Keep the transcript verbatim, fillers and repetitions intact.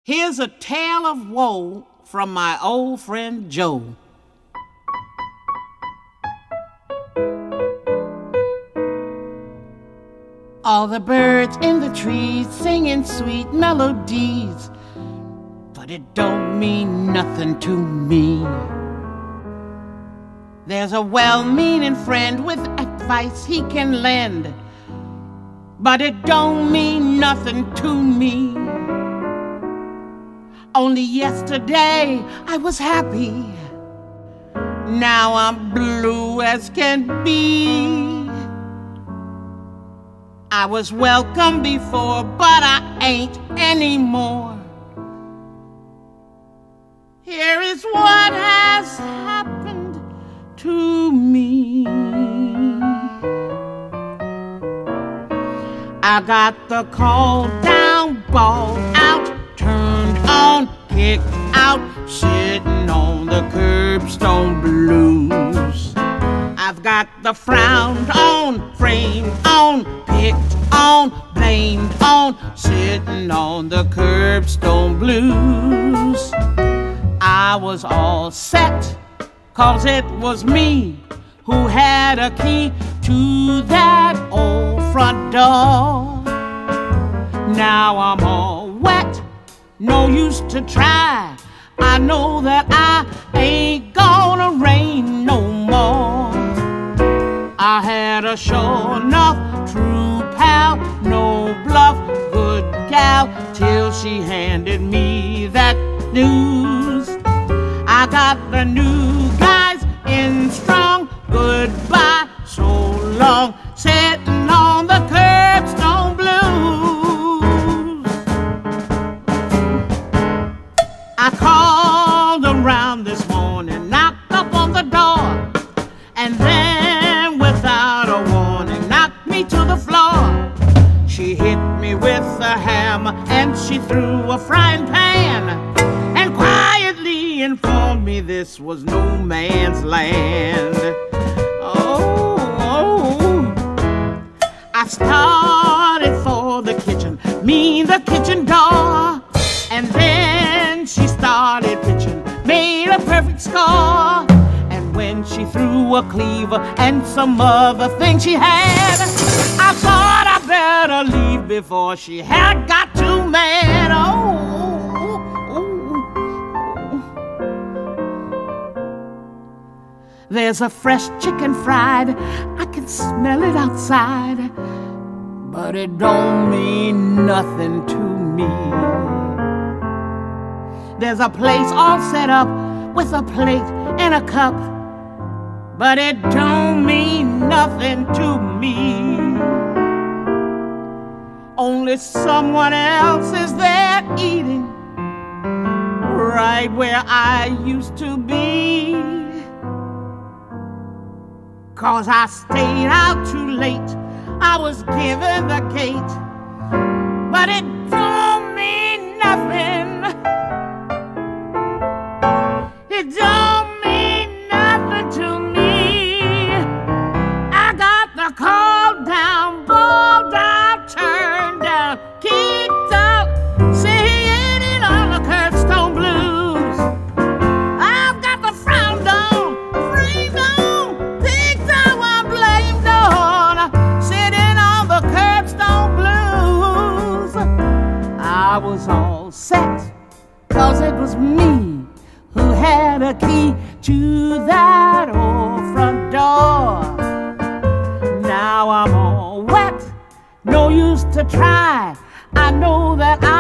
Here's a tale of woe from my old friend Joe. All the birds in the trees singing sweet melodies, but it don't mean nothing to me. There's a well-meaning friend with advice he can lend, but it don't mean nothing to me. Only yesterday I was happy, now I'm blue as can be. I was welcome before, but I ain't anymore. Here is what has happened to me. I got the call down, balled out, turned on, kicked out, sitting on the curbstone blues. I've got the frowned on, framed on, picked on, blamed on, sitting on the curbstone blues. I was all set, 'cause it was me who had a key to that old front door. Now I'm all wet, no use to try. I know that I ain't gonna rain no more. I had a sure enough true pal, no bluff, good gal, till she handed me that news. I got the new guys in strong, goodbye, so long, sitting on the curbstone blues. I called around this morning, knocked up on the door, and then without a warning knocked me to the floor. She hit me with a hammer and she threw a frying pan, and quietly informed me this was no man's land. Oh, oh. I started for the kitchen, mean the kitchen door, and then she started pitching, made a perfect score. And when she threw a cleaver and some other thing she had, I thought I better leave before she had got too mad. Oh, oh, oh. There's a fresh chicken fried, I can smell it outside, but it don't mean nothing to me. There's a place all set up with a plate and a cup, but it don't mean nothing to me. Only someone else is there eating right where I used to be. 'Cause I stayed out too late, I was given the gate, but it don't mean nothing. It don't mean nothing to me. I got the call down, balled out, turned down, kicked out, sitting on the curbstone blues. I've got the frowned on, framed on, picked out, I'm blamed on, sitting on the curbstone blues. I was all set, 'cause it was me who had a key to that old front door. Now I'm all wet, no use to try. I know that I